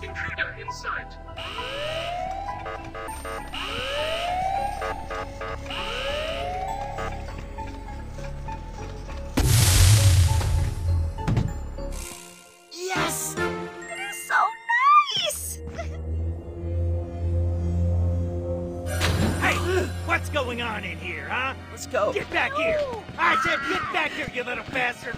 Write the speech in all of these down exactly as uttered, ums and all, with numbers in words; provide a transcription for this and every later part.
Intruder in sight. Yes! It is so nice! Hey! What's going on in here, huh? Let's go. Get back here! I said get back here, you little bastard!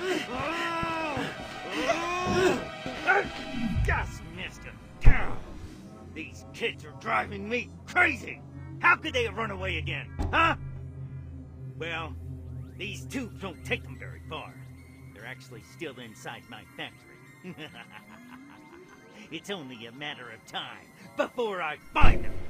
Just missed him. These kids are driving me crazy! How could they have run away again, huh? Well, these tubes don't take them very far. They're actually still inside my factory. It's only a matter of time before I find them.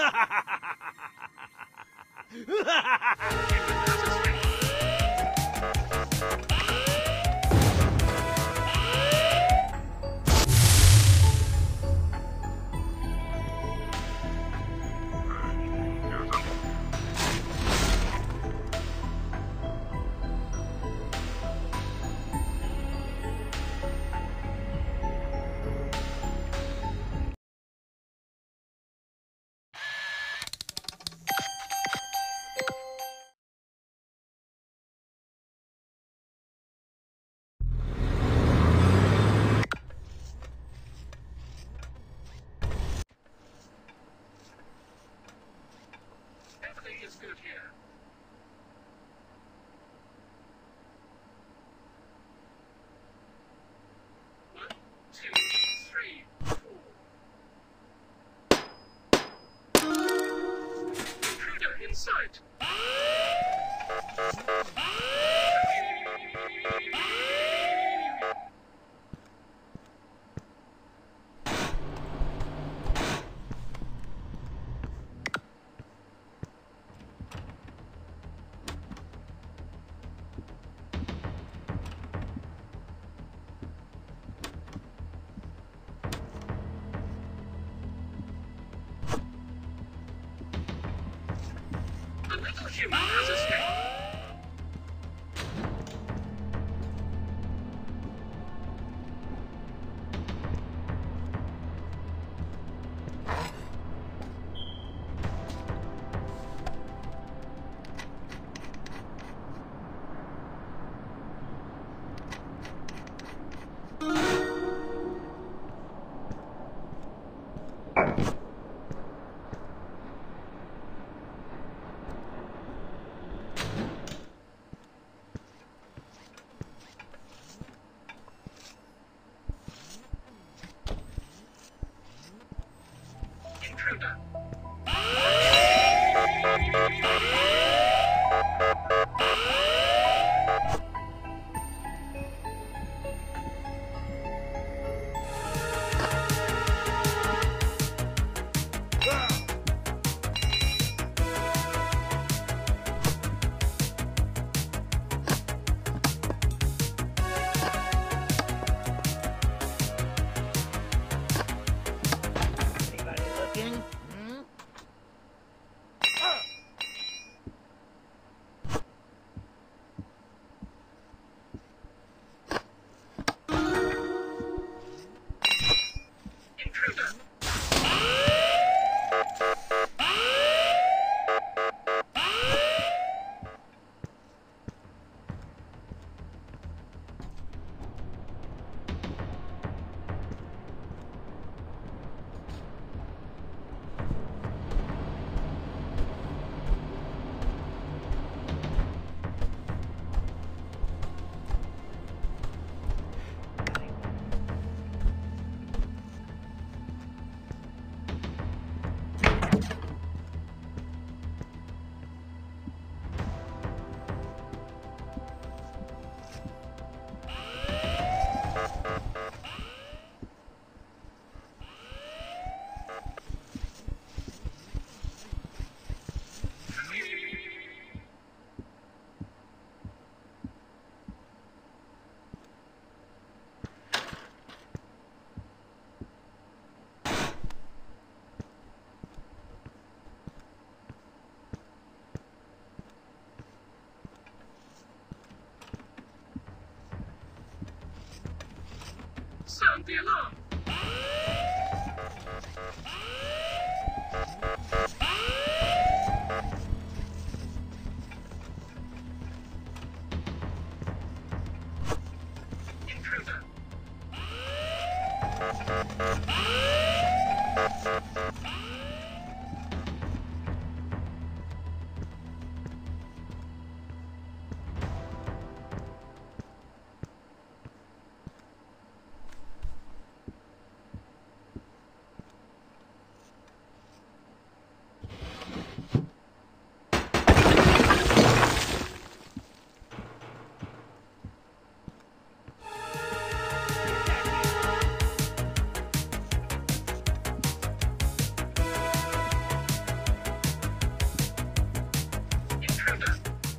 Everything is good here. One, two, three, four. Intruder in sight. The little human has escaped. Intruder. Anybody looking? Hmm? Intruder. Sound the alarm. Intruder. Intruder.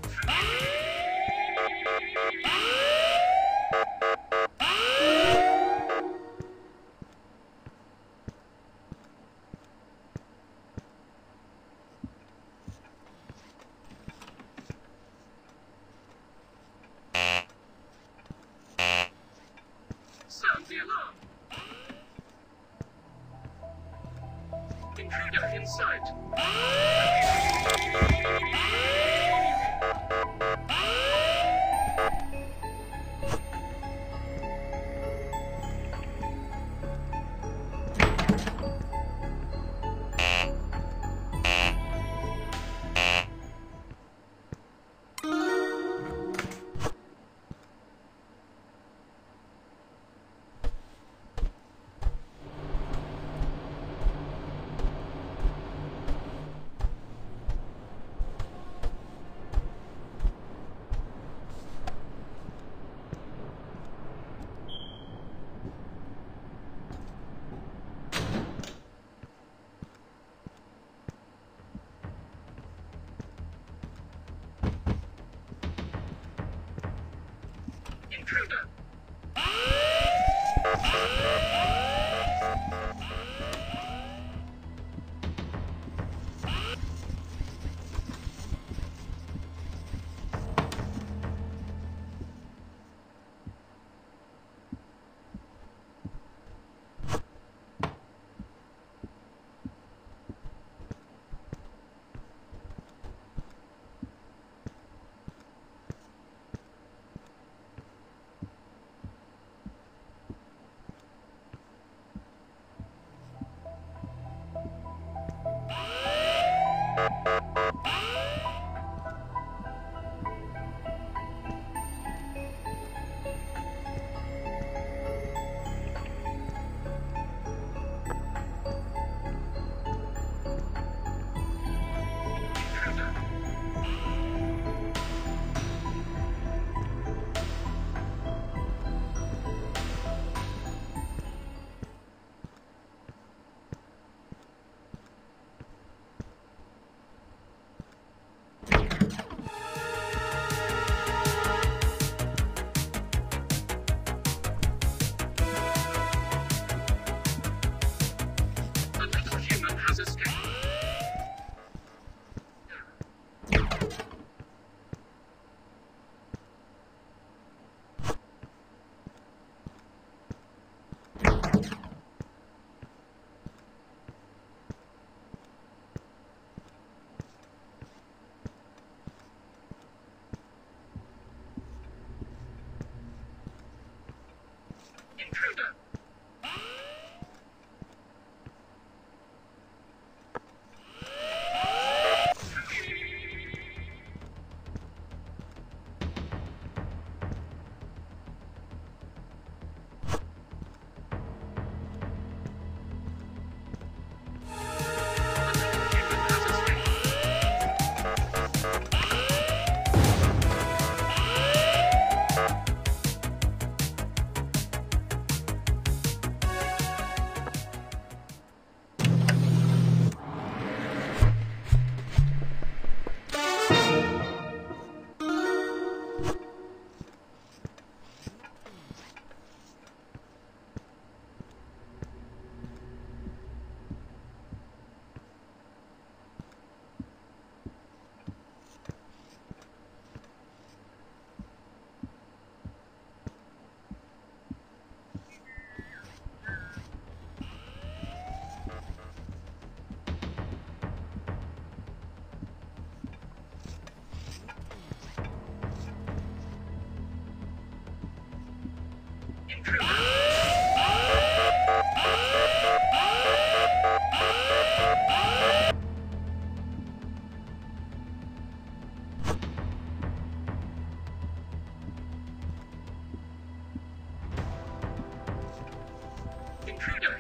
Sound the alarm. Intruder in sight. Intruder.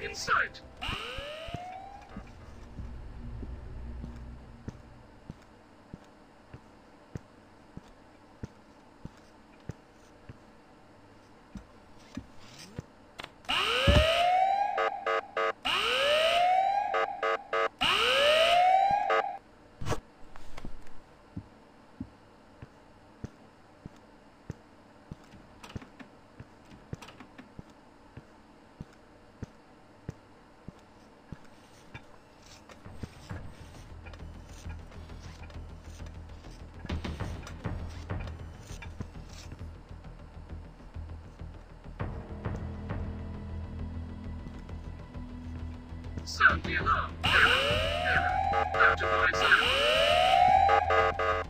In sight. Sound the alarm. Error. Error. Out of my zone.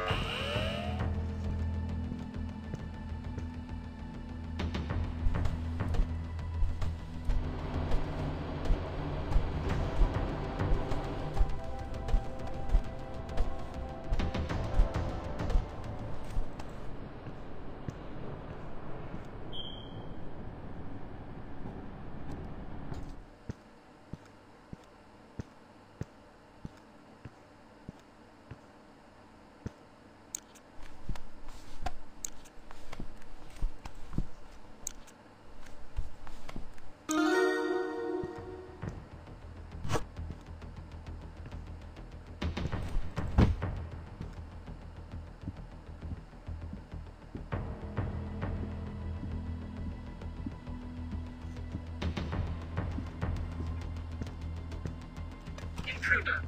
Intruder.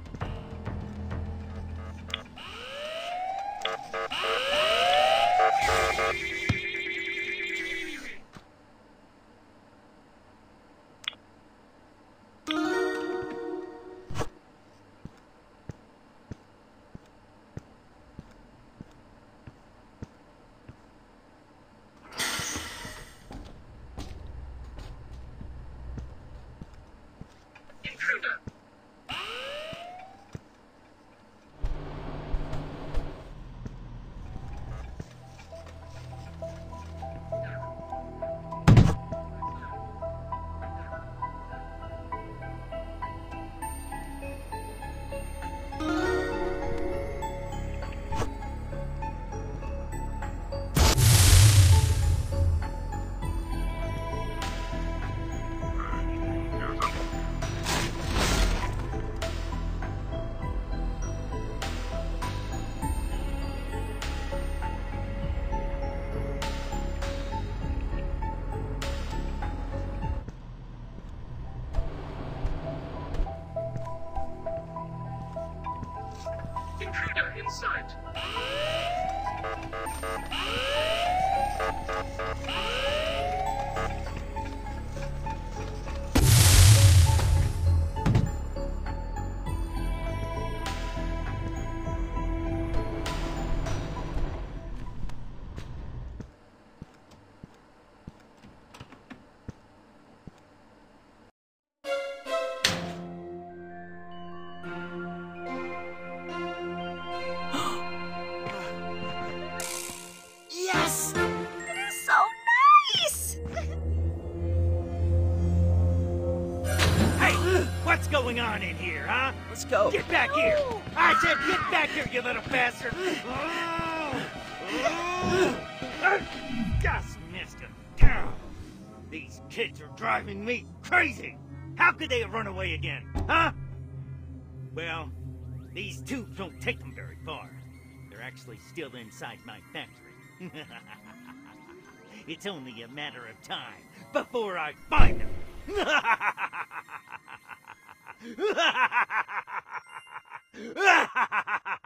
Intruder. Intruder in sight. Yes! It is so nice! Hey, what's going on in here, huh? Let's go. Get back here! I said get back here, you little bastard! Oh, oh. Just missed him. Ow. These kids are driving me crazy! How could they have run away again, huh? Well, these tubes don't take them very far. They're actually still inside my factory. It's only a matter of time before I find them.